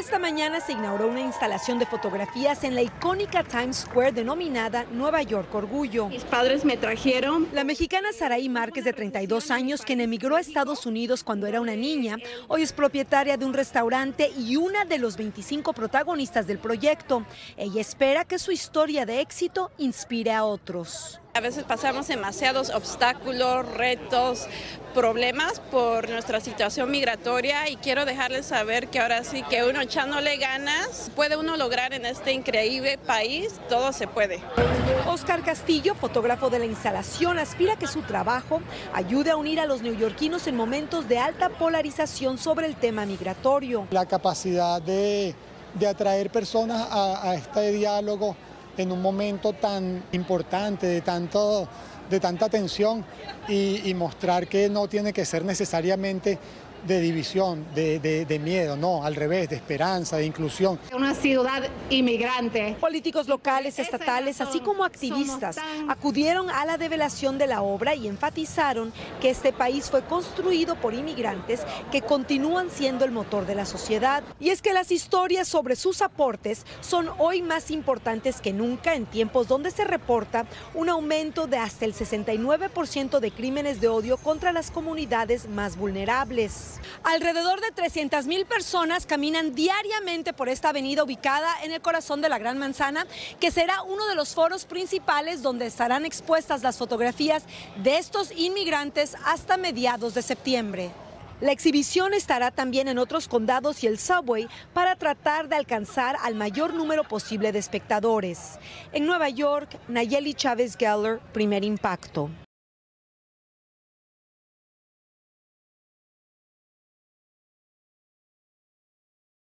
Esta mañana se inauguró una instalación de fotografías en la icónica Times Square denominada Nueva York Orgullo. Mis padres me trajeron. La mexicana Saraí Márquez, de 32 años, quien emigró a Estados Unidos cuando era una niña, hoy es propietaria de un restaurante y una de los 25 protagonistas del proyecto. Ella espera que su historia de éxito inspire a otros. A veces pasamos demasiados obstáculos, retos, problemas por nuestra situación migratoria y quiero dejarles saber que ahora sí que uno echándole ganas, puede uno lograr en este increíble país, todo se puede. Oscar Castillo, fotógrafo de la instalación, aspira a que su trabajo ayude a unir a los neoyorquinos en momentos de alta polarización sobre el tema migratorio. La capacidad de atraer personas a este diálogo en un momento tan importante, de tanta tensión y mostrar que no tiene que ser necesariamente de división, de miedo, no, al revés, de esperanza, de inclusión. Una ciudad inmigrante. Políticos locales, estatales, así como activistas, acudieron a la develación de la obra y enfatizaron que este país fue construido por inmigrantes que continúan siendo el motor de la sociedad. Y es que las historias sobre sus aportes son hoy más importantes que nunca en tiempos donde se reporta un aumento de hasta el 69% de crímenes de odio contra las comunidades más vulnerables. Alrededor de 300,000 personas caminan diariamente por esta avenida ubicada en el corazón de la Gran Manzana, que será uno de los foros principales donde estarán expuestas las fotografías de estos inmigrantes hasta mediados de septiembre. La exhibición estará también en otros condados y el subway para tratar de alcanzar al mayor número posible de espectadores. En Nueva York, Nayeli Chávez Geller, Primer Impacto.